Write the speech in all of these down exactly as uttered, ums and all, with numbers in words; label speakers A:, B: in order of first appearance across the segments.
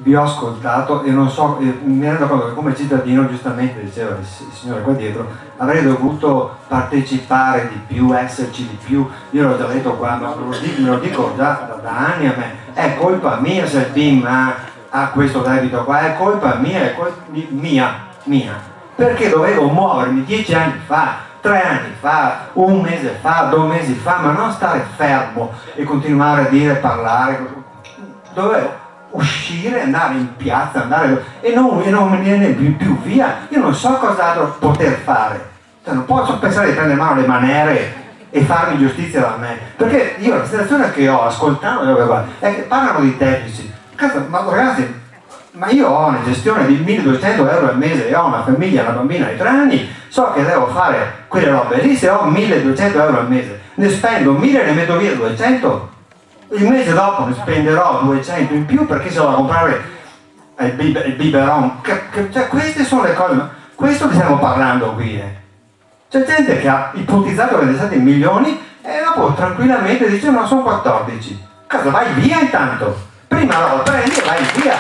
A: vi ho ascoltato e non so, eh, mi rendo conto che come cittadino, giustamente diceva il signore qua dietro, avrei dovuto partecipare di più, esserci di più. Io l'ho già detto qua, ma me lo dico, me lo dico già da, da anni a me, è colpa mia se il B I M ha, ha questo debito qua, è colpa mia, è colpa mia, mia, perché dovevo muovermi dieci anni fa, tre anni fa, un mese fa, due mesi fa, ma non stare fermo e continuare a dire, parlare. Dovevo uscire, andare in piazza, andare e non, e non venire più, più via. Io non so cos'altro poter fare, cioè, non posso pensare di prendere in mano le manere e farmi giustizia da me, perché io la situazione che ho ascoltando è che parlano di tecnici. Cazzo, ma ragazzi, ma io ho una gestione di milleduecento euro al mese e ho una famiglia, una bambina di tre anni, so che devo fare quelle robe lì. Se ho milleduecento euro al mese, ne spendo mille e ne metto via duecento, il mese dopo ne spenderò duecento in più perché se vado a comprare il, bib il biberon. Che, che, cioè, queste sono le cose, questo che stiamo parlando qui. Eh. C'è gente che ha ipotizzato che ne stati milioni e dopo tranquillamente dice no, sono quattordici. Cosa, vai via intanto, prima lo prendi e vai via.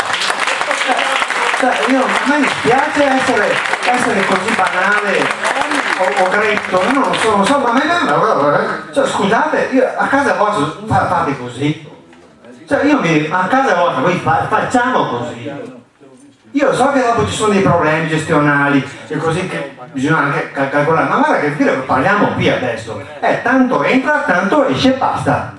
A: Cioè, io, a me mi spiace essere, essere così banale o, o gretto, io non lo so, non so, ma a me, cioè, scusate, io a casa vostra fa, fate così, cioè io mi, a casa vostra voi fa, facciamo così. Io so che dopo ci sono dei problemi gestionali e così che bisogna anche cal calcolare, ma guarda che dire che parliamo qui adesso è tanto entra, tanto esce e basta.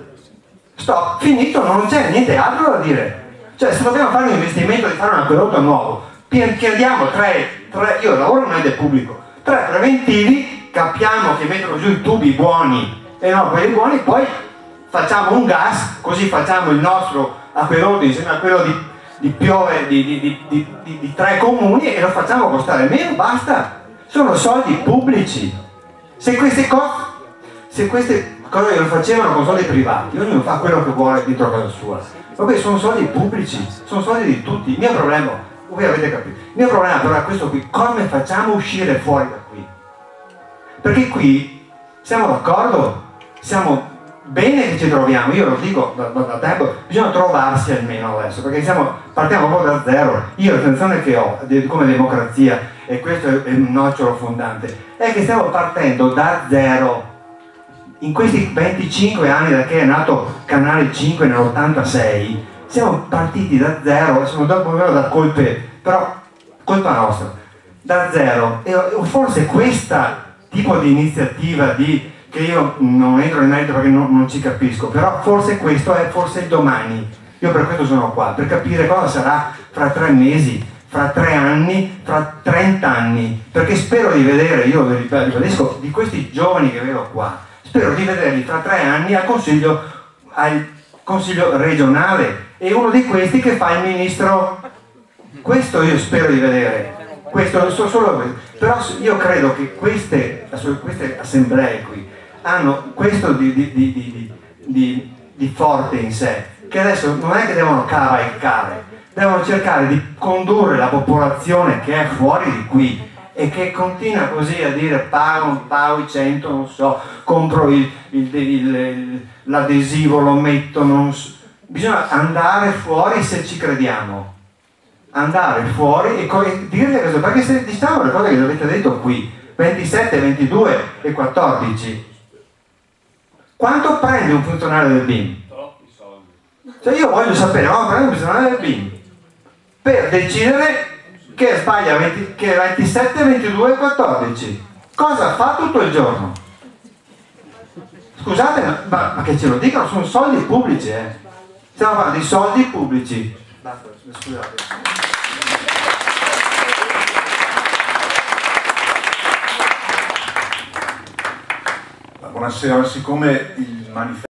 A: Stop, finito, non c'è niente altro da dire. Cioè, se dobbiamo fare un investimento di fare un acquedotto nuovo, chiediamo tre, tre, io lavoro nel pubblico, tre preventivi, capiamo che mettono giù i tubi buoni e no quelli buoni, poi facciamo un gas, così facciamo il nostro acquedotto insieme a quello di, di Piove di, di, di, di, di, di tre comuni e lo facciamo costare meno, basta. Sono soldi pubblici. Se queste cose, se queste cose lo facevano con soldi privati, ognuno fa quello che vuole dentro casa sua. Vabbè, sono soldi pubblici, sono soldi di tutti. Il mio problema, voi avete capito, il mio problema però è questo qui: come facciamo a uscire fuori da qui? Perché qui siamo d'accordo, siamo bene che ci troviamo, io lo dico da, da, da tempo, bisogna trovarsi almeno adesso, perché siamo, partiamo proprio da zero. Io l'attenzione che ho come democrazia, e questo è il nocciolo fondante, è che stiamo partendo da zero. In questi venticinque anni da che è nato Canale cinque nell'ottantasei, siamo partiti da zero, siamo dopo da colpe, però colpa nostra, da zero. E forse questa tipo di iniziativa di, che io non entro in merito perché non, non ci capisco, però forse questo è forse il domani. Io per questo sono qua, per capire cosa sarà fra tre mesi, fra tre anni, fra trent'anni, perché spero di vedere, io vi ribadisco, di questi giovani che vedo qua, spero di vederli fra tre anni al consiglio, al consiglio regionale, e uno di questi che fa il ministro. Questo io spero di vedere, questo so solo questo. Però io credo che queste, queste assemblee qui hanno questo di, di, di, di, di, di forte in sé, che adesso non è che devono cavalcare, devono cercare di condurre la popolazione che è fuori di qui e che continua così a dire pago, pago i cento, non so, compro l'adesivo, lo metto, non so. Bisogna andare fuori se ci crediamo, andare fuori e, e dire questo, perché se diciamo le cose che avete detto qui, ventisette, ventidue e quattordici, quanto prende un funzionario del B I M?
B: Troppi soldi.
A: Cioè io voglio sapere, quanto prende un funzionario del B I M per decidere che sbaglia venti, che ventisette, ventidue e quattordici. Cosa fa tutto il giorno? Scusate, ma, ma che ce lo dicono, sono soldi pubblici, eh. Stiamo parlando di soldi pubblici. Basta, scusate.
C: Buonasera, siccome il manifesto